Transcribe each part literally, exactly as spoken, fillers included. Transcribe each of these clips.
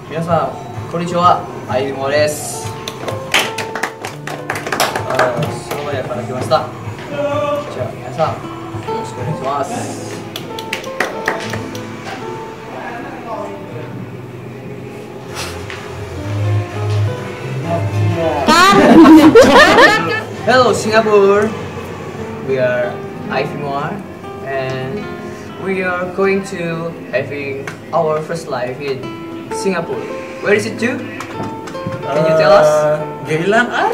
皆さんこんにちは、あいもです。あ、その前から来ました。じゃあ皆さんよろしくお願いします。Hello Singapore, we are Ifimor and we are going to having our first live in Singapore. Where is it to? Can you tell us? Geylang ah?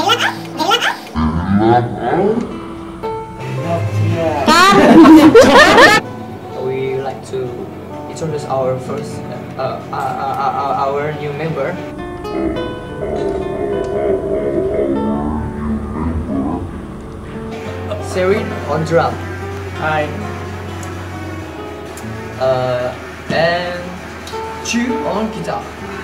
We like to introduce our first, uh, uh, uh, uh, our new member. Serin on drum. Hi. Uh, and Chu on guitar.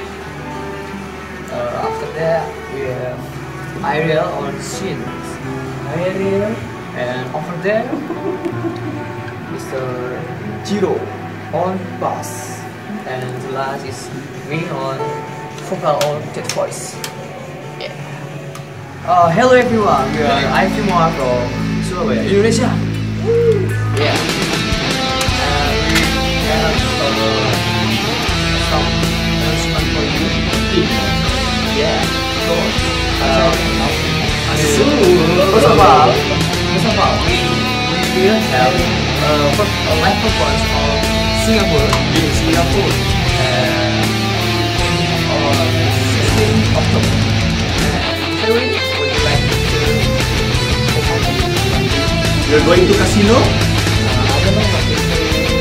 Uh, after that, we have Ariel on synth. Ariel. And over there, Mister Jiro on bass. And the last is me on vocal on that voice. Yeah. Uh, hello everyone, we are Ifimor from Surabaya, Indonesia. Yeah. And we have uh, some announcement for you. Yeah, of course. Uh, so, first of all, first of all, we, we will have uh, first, a live performance of Singapore in Singapore uh, on sixteenth October. So we would like to perform. You're going to casino? Uh, I don't know what to say.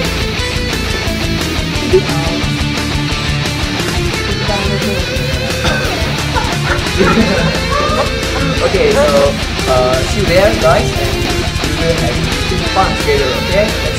Okay, so uh, see you there, guys, and we will have fun together. Okay.